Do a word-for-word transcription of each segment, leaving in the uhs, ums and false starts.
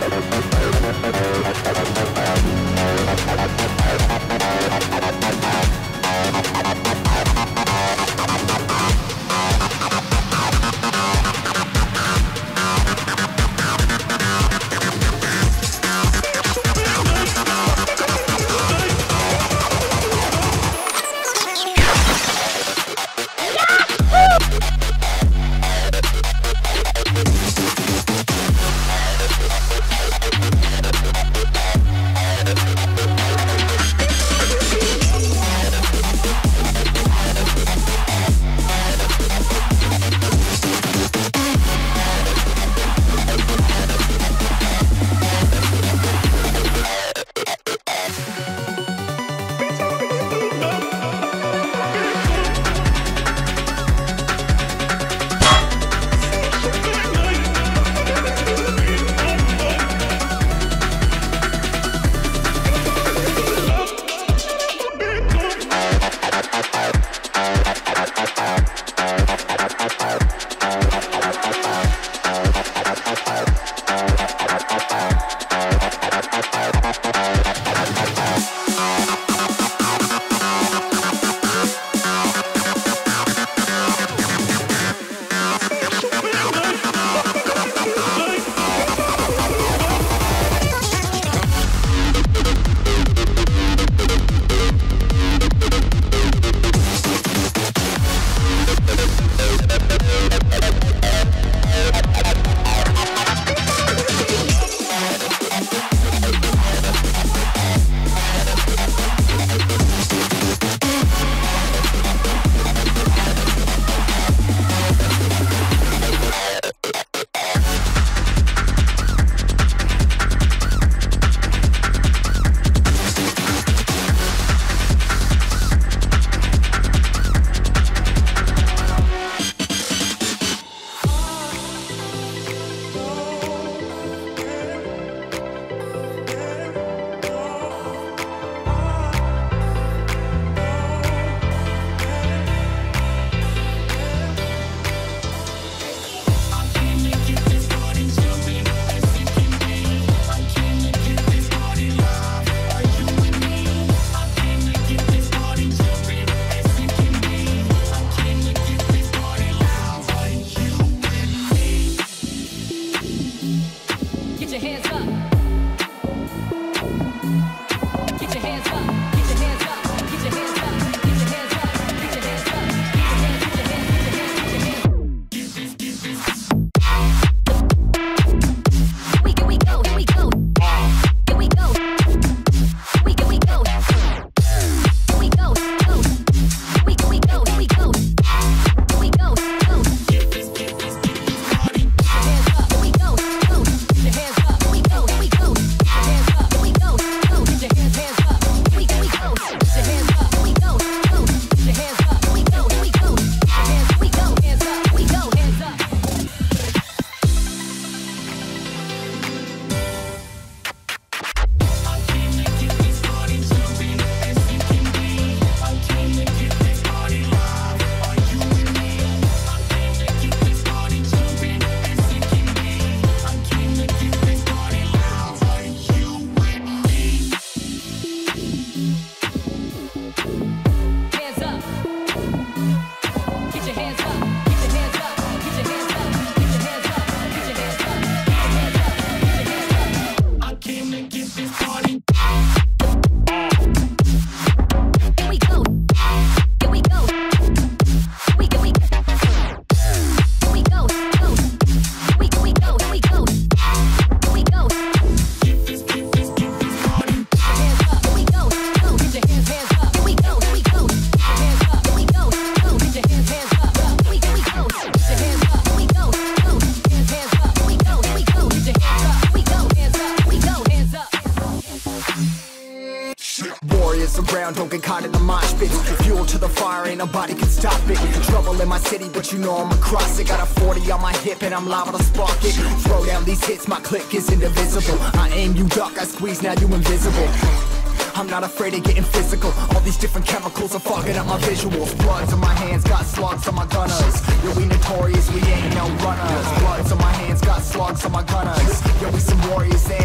around, don't get caught in the mosh pit. Fuel to the fire, ain't nobody can stop it. Trouble in my city, but you know I'm across it. Got a forty on my hip and I'm liable to spark it. Throw down these hits, my click is indivisible. I aim, you duck, I squeeze, now you invisible. I'm not afraid of getting physical. All these different chemicals are fogging up my visuals. Bloods on my hands, got slugs on my gunners. Yo, we notorious, we ain't no runners. Bloods on my hands, got slugs on my gunners. Yo, we some warriors, they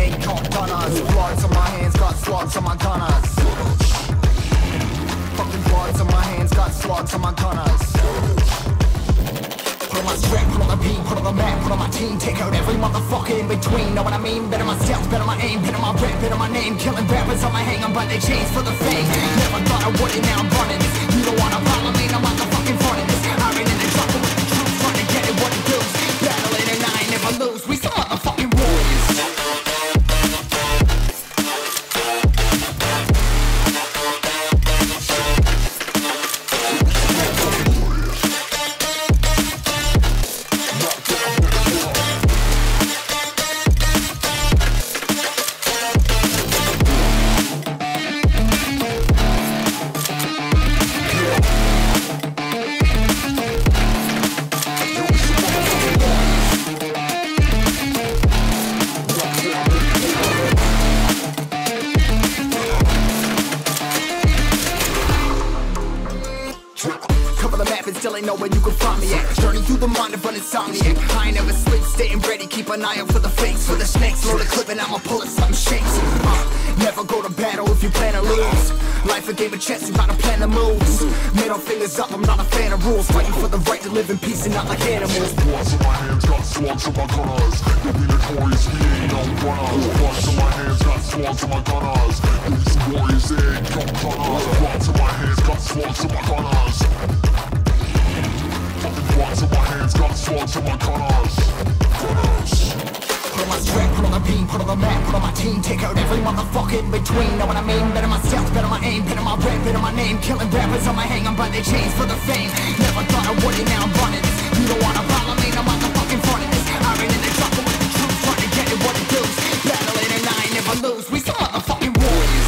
slugs on my gunners. Fucking bloods on my hands, got slugs on my gunners. Put on my strap, put on the beam, put on the map, put on my team. Take out every motherfucker in between. Know what I mean? Better my stealth, better my aim, better my rap, better my name. Killing rappers on my hang, I'm by their chains for the fame. Never thought I would it, now I'm running this. You don't wanna follow me, I'm motherfucking front of this. I ran in the jungle with the troops, trying to get it what it does. Battling and I ain't never lose, we some motherfucking warriors. Still ain't know where you can find me at. Journey through the mind of an insomniac. I ain't never sleep, staying ready. Keep an eye out for the fakes, for the snakes. Load a clip and I'ma pull it, something shakes. uh, Never go to battle if you plan to lose. Life a game of chess, you gotta plan the moves. Middle fingers up, I'm not a fan of rules. Fighting for the right to live in peace and not like animals. Bloods in my hands, got slugs in my gunners. You'll be notorious, we ain't no runners. Bloods in my hands, got slugs in my gunners. These warriors, they ain't no gunners. Bloods in my hands, got slugs in my gunners. Bloods in my hands, got slugs in my gunners. Gunners. Put on my strap, put on the beam, put on the map, put on my team. Take out every motherfucker in between. Know what I mean? Better my stealth, better my aim, better my rap, better my name. Killing rappers on my hang, I'm by their chains for the fame. Never thought I would it, now I'm running this. You don't wanna follow me, I'm motherfucking front of this. I ran in the jungle with the troops, trying to get it what it does. Battling and I ain't never lose, we some motherfucking warriors.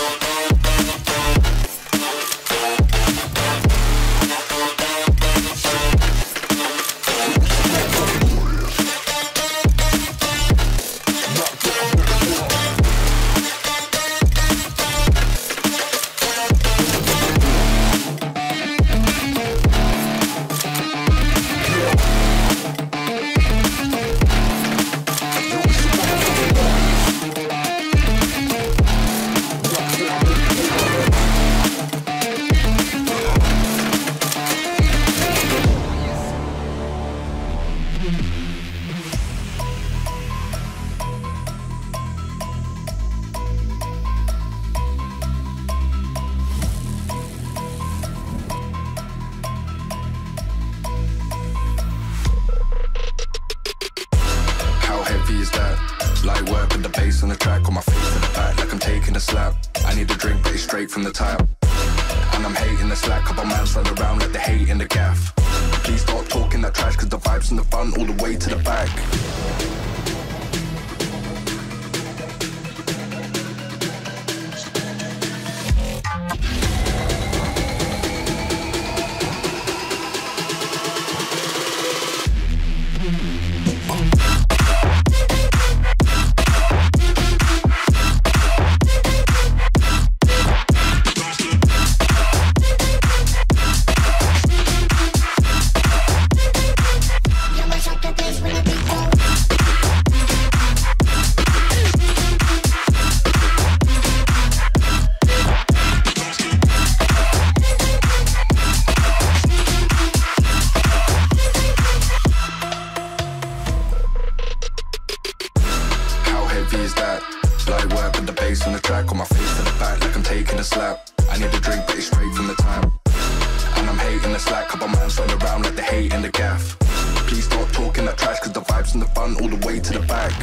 Light work with the bass on the track, on my face in the back like I'm taking a slap. I need a drink, but it's straight from the tap. And I'm hating the slack, couple man slide around like they hate in the gaff. Please stop talking that trash, cause the vibes in the front all the way to the back. Is that light work with the bass on the track, on my face to the back like I'm taking a slap. I need a drink, but it's straight from the tap. And I'm hating the slack, couple man slide around like they hate in the gaff. Please stop talking that trash, cause the vibes in the front all the way to the back.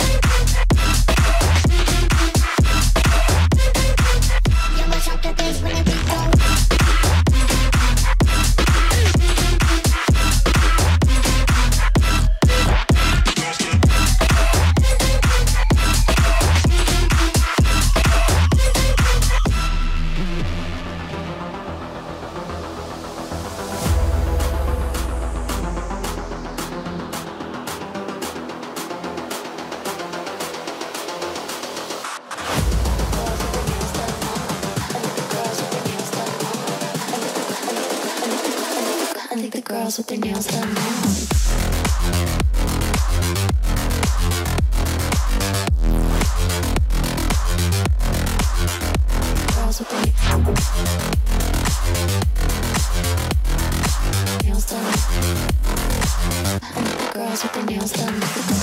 This girls with their nails done now. Girls with their nails done. Girls with their nails done.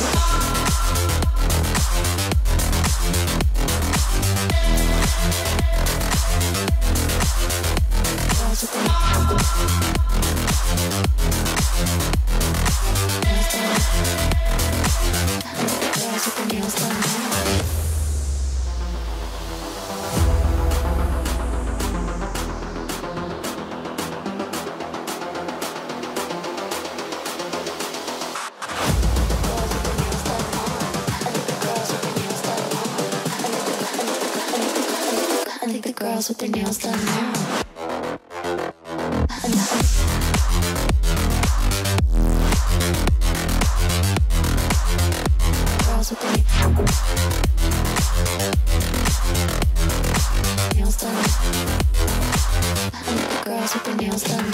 Girls with their nails done. I think the girls with their nails done now. Girls with their nails done. I think the girls with their nails done.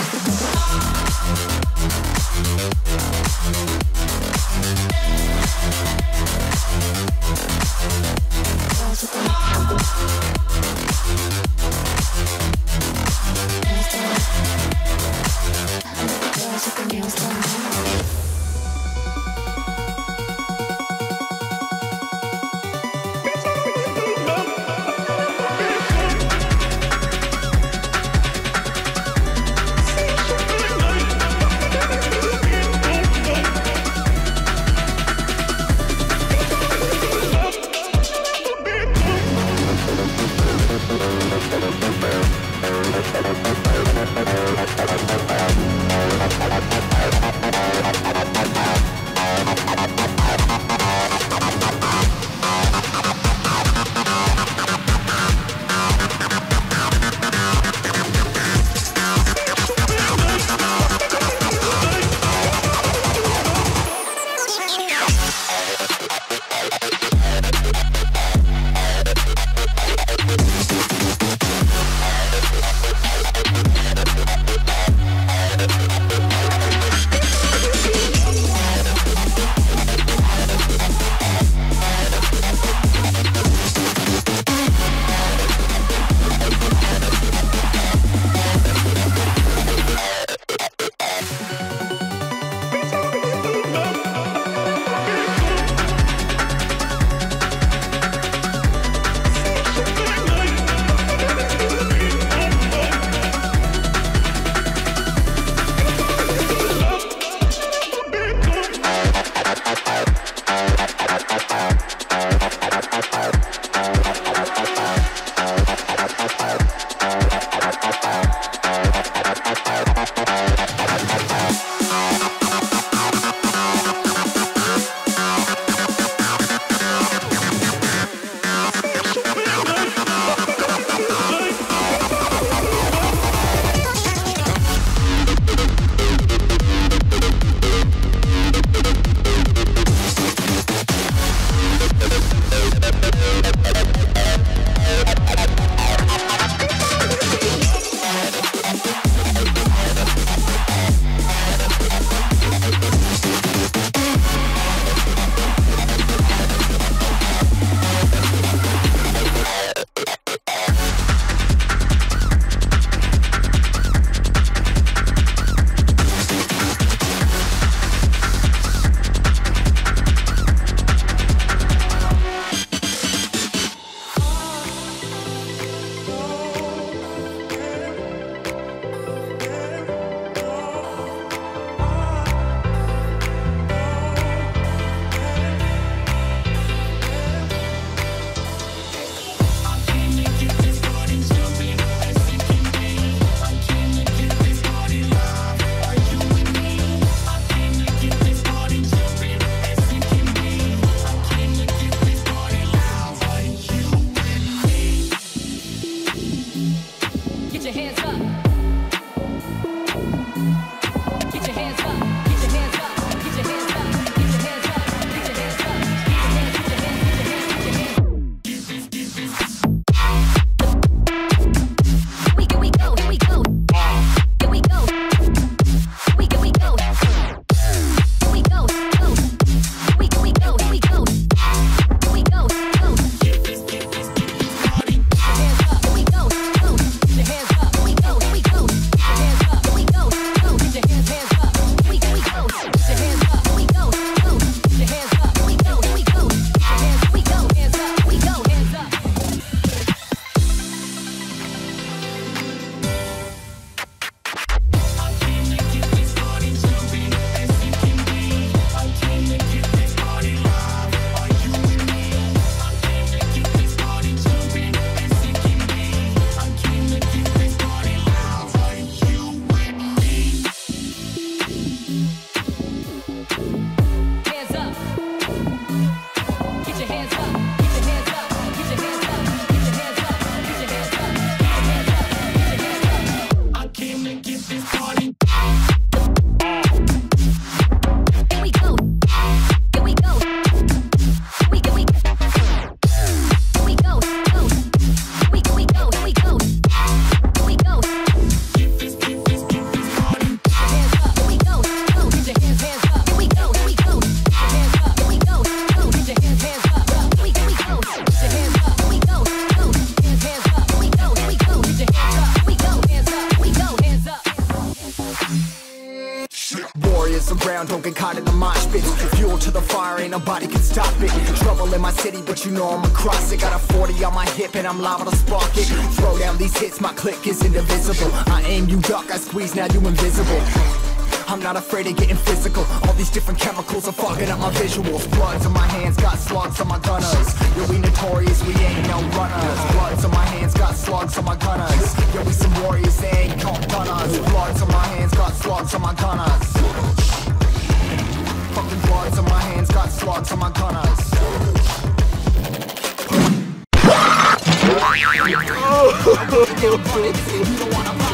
Girls with their girls with their nails done now. some ground, don't get caught in the mosh pit. Fuel to the fire, ain't nobody can stop it. Trouble in my city, but you know I'm across it. Got a forty on my hip and I'm liable to spark it. Throw down these hits, my click is indivisible. I aim, you duck, I squeeze, now you invisible. I'm not afraid of getting physical. All these different chemicals are fogging up my visuals. Bloods on my hands, got slugs on my gunners. Yo, we notorious, we ain't no runners. Bloods on my hands, got slugs on my gunners. Yo, we some warriors, they ain't called gunners. Bloods on my hands, got slugs on my gunners. Fucking bloods on my hands, got slugs on my gunners. You don't wanna